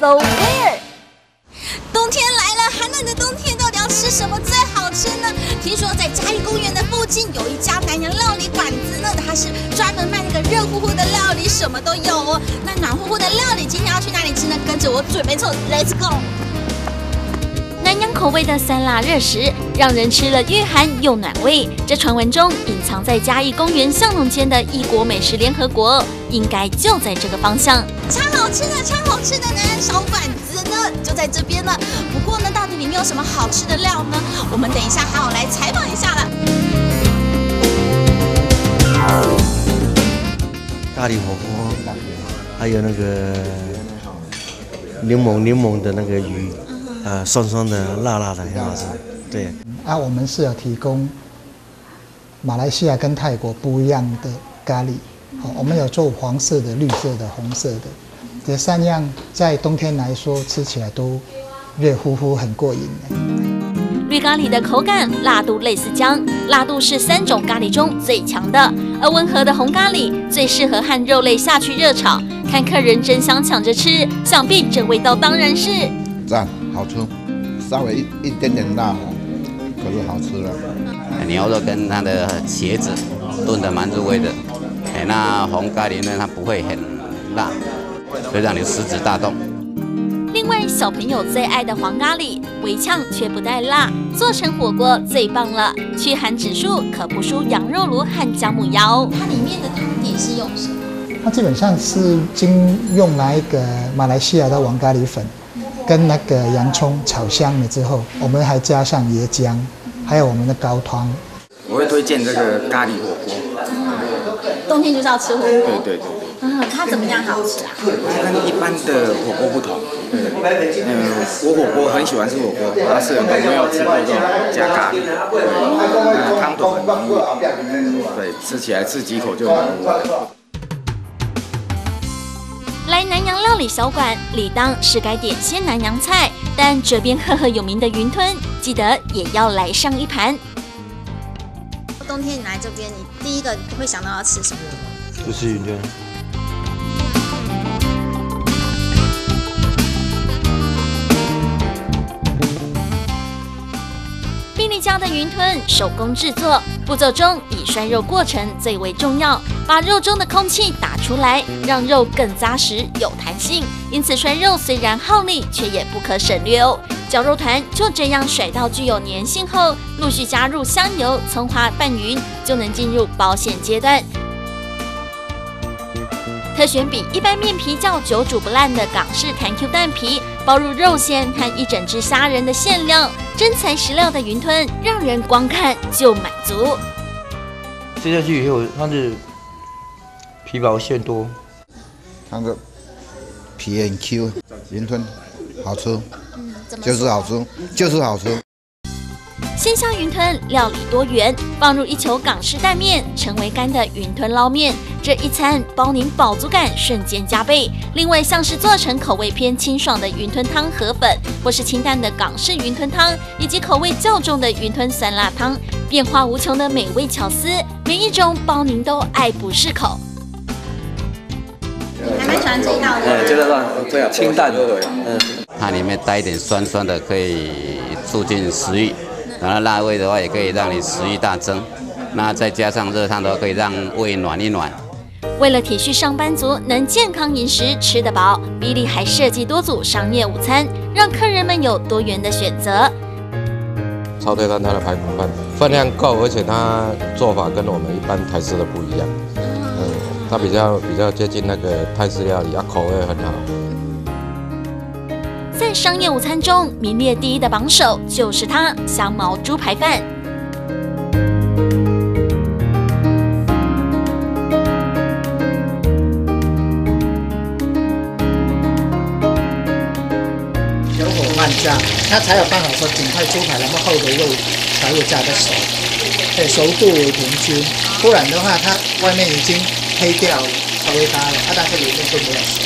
So where？ 冬天来了，寒冷的冬天到底要吃什么最好吃呢？听说在嘉义公园的附近有一家南洋料理馆子呢，它是专门卖那个热乎乎的料理，什么都有哦。那暖乎乎的料理，今天要去哪里吃呢？跟着我准备走 ，Let's go！ 南洋口味的酸辣热食，让人吃了又寒又暖胃。这传闻中隐藏在嘉义公园巷弄间的异国美食联合国，应该就在这个方向。 超好吃的南洋小馆子呢，就在这边了。不过呢，到底里面有什么好吃的料呢？我们等一下还要来采访一下了。 咖喱火锅，还有那个柠檬的那个鱼。酸酸的、辣辣的，很好吃。对。 我们是有提供马来西亚跟泰国不一样的咖喱。我们有做黄色的、绿色的、红色的，这3样在冬天来说吃起来都热乎乎，很过瘾。 绿咖喱的口感辣度类似姜，辣度是3种咖喱中最强的，而温和的红咖喱最适合和肉类下去热炒。看客人争相抢着吃，想必这味道当然是赞。好吃，稍微一点点辣，可是好吃了。 牛肉跟它的茄子炖得蛮入味的，那红咖喱呢，它不会很辣，会让你食指大动。 另外，小朋友最爱的黄咖喱，微呛却不带辣，做成火锅最棒了，驱寒指数可不输羊肉炉和姜母鸭。 它里面的汤底是用什么？ 它基本上是用来一个马来西亚的黄咖喱粉。跟那个洋葱炒香了之后，我们还加上椰浆，还有我们的高汤。 我会推荐这个咖喱火锅。 冬天就是要吃火锅。 对。 它怎么样好吃啊？ 跟一般的火锅不同。我火锅很喜欢吃火锅，它是有没有吃过这种加咖喱，那汤头很浓郁，对，吃起来吃几口就很入味。 来南洋料理小馆，理当是该点些南洋菜，但这边赫赫有名的云吞，记得也要来上一盘。 冬天你来这边，你第一个会想到要吃什么？ 就吃云吞。 宾利家的云吞手工制作，步骤中以涮肉过程最为重要，把肉中的空气打出来，让肉更扎实有弹性。因此涮肉虽然耗力，却也不可省略哦。绞肉团就这样甩到具有粘性后，陆续加入香油、葱花拌匀，就能进入包馅阶段。特选比一般面皮较久煮不烂的港式弹 Q 蛋皮，包入肉馅和一整只虾仁的馅料，真材实料的云吞，让人光看就满足。 吃下去以后，它的皮薄馅多， 它的皮很 Q， 云吞好吃，就是好吃，就是好吃。 鲜虾云吞料理多元，放入一球港式蛋面，成为干的云吞捞面。这一餐包您饱足感瞬间加倍。另外，像是做成口味偏清爽的云吞汤河粉，或是清淡的港式云吞汤，以及口味较重的云吞酸辣汤，变化无穷的美味巧思，每一种包您都爱不释口。 还蛮喜欢这一道的。 觉得对啊，清淡的， 它里面带一点酸酸的，可以促进食欲。然后辣味的话，也可以让你食欲大增。那再加上热汤的话，可以让胃暖一暖。 为了体恤上班族能健康饮食吃得饱，比利还设计多组商业午餐，让客人们有多元的选择。 超推荐它的排骨饭，分量够，而且它做法跟我们一般台式的不一样。它比较接近那个泰式料理，口味很好。 在商业午餐中，名列第一的榜首就是它——香茅猪排饭。 小火慢炸，它才有办法说整块猪排那么厚的肉才会炸得熟，对，熟度为平均，不然的话它外面已经黑掉了，稍微搭了，但是里面就没有熟。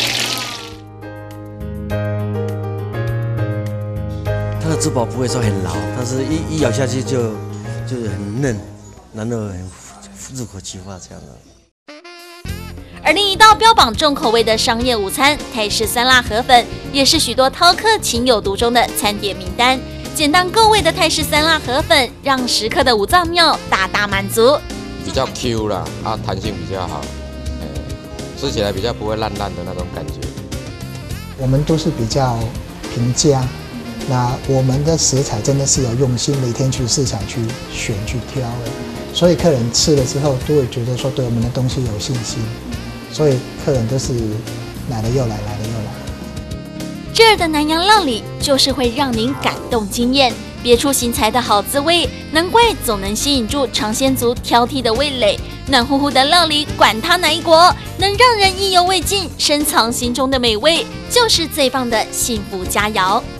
它的猪堡不会说很牢，但是一咬下去就是很嫩，然后很入口即化这样的。 而另一道标榜重口味的商业午餐泰式酸辣河粉，也是许多饕客情有独钟的餐点名单。简单够味的泰式酸辣河粉，让食客的五脏庙大大满足。 比较 Q 啦，弹性比较好，吃起来比较不会烂烂的那种感觉。 我们都是比较平价，那我们的食材真的是有用心，每天去市场去选去挑的，所以客人吃了之后都会觉得说对我们的东西有信心，所以客人都是来了又来，来了又来。 这儿的南洋料理就是会让您感动惊艳，别出心裁的好滋味，难怪总能吸引住尝鲜族挑剔的味蕾。暖乎乎的料理，管它哪一国，能让人意犹未尽，深藏心中的美味，就是最棒的幸福佳肴。